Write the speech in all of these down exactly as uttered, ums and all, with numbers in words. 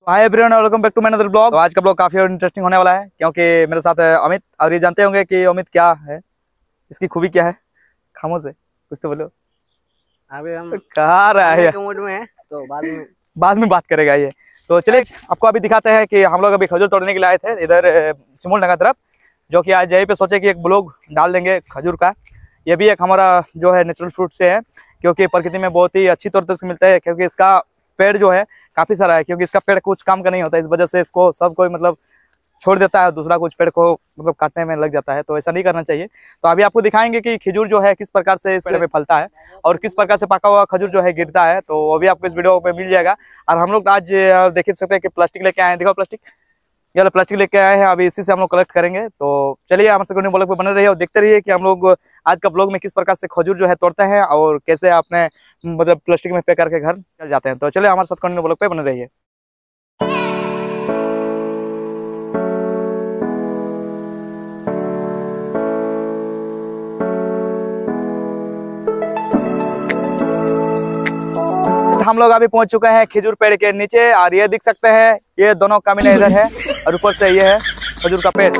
Hi everyone, welcome back to my another blog. तो आज का ब्लॉग काफी इंटरेस्टिंग होने वाला है क्योंकि मेरे साथ है अमित। और ये जानते होंगे कि अमित क्या है, इसकी खूबी क्या है। खामोश है, कुछ तो बोलो। अभी हम कहाँ रहा है मूड में है, तो बाद में बाद में बात करेगा ये। तो चलिए आपको अभी दिखाते हैं कि हम लोग अभी खजूर तोड़ने के लिए आए थे इधर सिमोल नगर तरफ, जो कि आज यहीं पे सोचे कि एक ब्लॉग डाल देंगे खजूर का। ये भी एक हमारा जो है नेचुरल फ्रूट से है, क्योंकि प्रकृति में बहुत ही अच्छी तौर से मिलता है। क्योंकि इसका पेड़ जो है काफी सारा है, क्योंकि इसका पेड़ कुछ काम का नहीं होता, इस वजह से इसको सब कोई मतलब छोड़ देता है, दूसरा कुछ पेड़ को मतलब काटने में लग जाता है। तो ऐसा नहीं करना चाहिए। तो अभी आपको दिखाएंगे कि खजूर जो है किस प्रकार से इस पेड़ में फलता है और किस प्रकार से पका हुआ खजूर जो है गिरता है। तो अभी आपको इस वीडियो में मिल जाएगा। और हम लोग आज देख सकते हैं कि प्लास्टिक लेके आए हैं। देखो प्लास्टिक, ये प्लास्टिक लेके आए हैं, अभी इसी से हम लोग कलेक्ट करेंगे। तो चलिए हमारे साथ ब्लॉग पे बने रहिए और देखते रहिए कि हम लोग आज का ब्लॉग में किस प्रकार से खजूर जो है तोड़ते हैं और कैसे अपने मतलब प्लास्टिक में पैक करके घर चल जाते हैं। तो चलिए हमारे साथ कंटिन्यू ब्लॉग पे बने रहिए। हम लोग अभी पहुंच चुके हैं खजूर पेड़ के नीचे, और ये दिख सकते हैं ये दोनों कमीने इधर है और ऊपर से ये है खजूर का पेड़।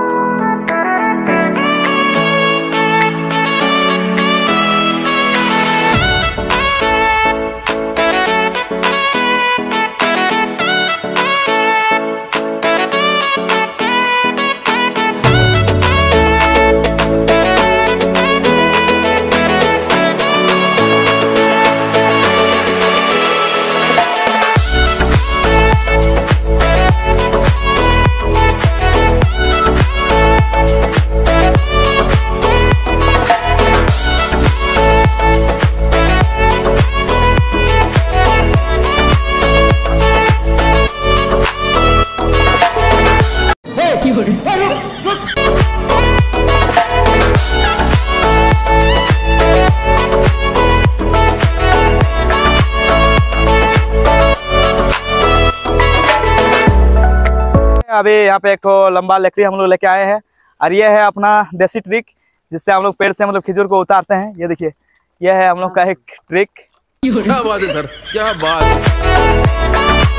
अभी यहाँ पे एक तो लंबा लकड़ी हम लोग लेके आए हैं, और ये है अपना देसी ट्रिक जिससे हम लोग पेड़ से मतलब खजूर को उतारते हैं। ये देखिए, ये है हम लोग का एक ट्रिक। क्या बात है सर, क्या बात है।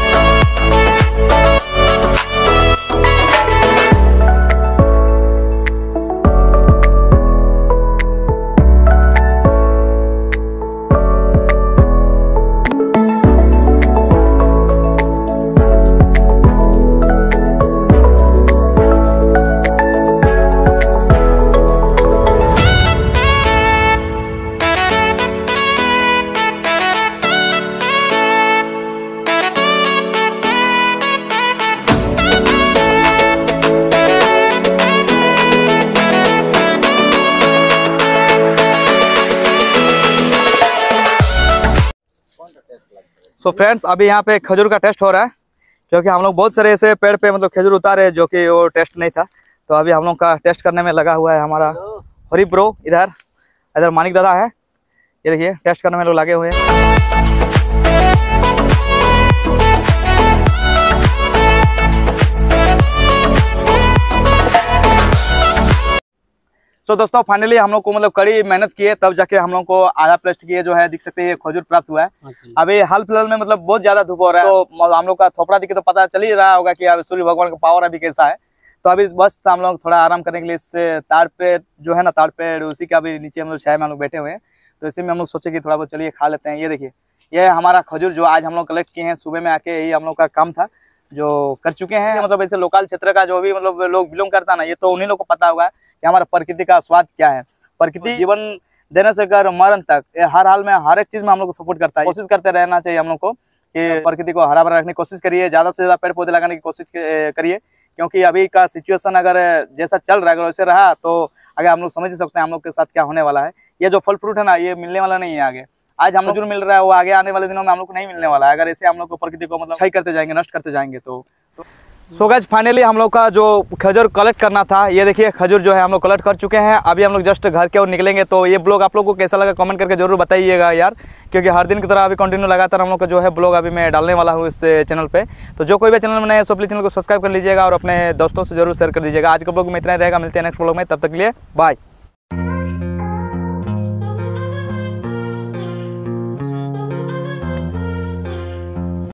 सो फ्रेंड्स, अभी यहाँ पे खजूर का टेस्ट हो रहा है, क्योंकि हम लोग बहुत सारे ऐसे पेड़ पे मतलब खजूर उतारे जो कि वो टेस्ट नहीं था। तो अभी हम लोग का टेस्ट करने में लगा हुआ है हमारा हरी ब्रो। इधर इधर मानिक दादा है, ये देखिए टेस्ट करने में लोग लगे हुए हैं। तो दोस्तों फाइनली हम लोग को मतलब कड़ी मेहनत की है, तब जाके हम लोग को आधा प्लास्टिक ये जो है दिख सकते हैं खजूर प्राप्त हुआ है। अभी हाल फिलहाल में मतलब बहुत ज्यादा धूप हो रहा है, तो हम लोग का थोपड़ा दिखे तो पता चल ही रहा होगा कि अब सूर्य भगवान का पावर अभी कैसा है। तो अभी बस हम लोग थोड़ा आराम करने के लिए इससे ताड़ पेड़ जो है ना, ताड़ पेड़ उसी का भी नीचे हम लोग छाया में हम लोग बैठे हुए हैं। तो इसी में हम लोग सोचे कि थोड़ा बहुत चलिए खा लेते हैं। ये देखिए, ये है हमारा खजूर जो आज हम लोग कलेक्ट किए हैं। सुबह में आके यही हम लोग का काम था जो कर चुके हैं। मतलब ऐसे लोकल क्षेत्र का जो भी मतलब लोग बिलोंग करता है ना, ये तो उन्हीं लोग को पता होगा कि हमारा प्रकृति का स्वाद क्या है। प्रकृति जीवन देने से कर मरण तक हर हाल में हर एक चीज में हम लोग को सपोर्ट करता है। कोशिश करते रहना चाहिए हम लोग को कि प्रकृति को हरा भरा रखने की कोशिश करिए, ज्यादा से ज्यादा पेड़ पौधे लगाने की कोशिश करिए। क्योंकि अभी का सिचुएशन अगर जैसा चल रहा है, अगर वैसे रहा तो आगे हम लोग समझ ही सकते हैं हम लोग के साथ क्या होने वाला है। ये जो फल फ्रूट है ना, ये मिलने वाला नहीं है आगे। आज हम लोग जो मिल रहा है वो आगे आने वाले दिनों में हम लोग को नहीं मिलने वाला है, अगर ऐसे हम लोग को प्रकृति को मतलब क्षय करते जाएंगे, नष्ट करते जाएंगे। तो सो गाइस फाइनली हम लोग का जो खजूर कलेक्ट करना था, ये देखिए खजूर जो है हम लोग कलेक्ट कर चुके हैं। अभी हम लोग जस्ट घर के ओर निकलेंगे। तो ये ब्लॉग आप लोगों को कैसा लगा कमेंट करके जरूर बताइएगा यार, क्योंकि हर दिन की तरह अभी कंटिन्यू लगातार हम लोग का जो है ब्लॉग अभी मैं डालने वाला हूँ इस चैनल पे। तो जो कोई भी चैनल में नया है सो प्लीज चैनल को सब्सक्राइब कर लीजिएगा और अपने दोस्तों से जरूर शेयर कर दीजिएगा। आज के ब्लॉग में इतना ही रहेगा, मिलते हैं नेक्स्ट ब्लॉग में, तब तक के लिए बाय।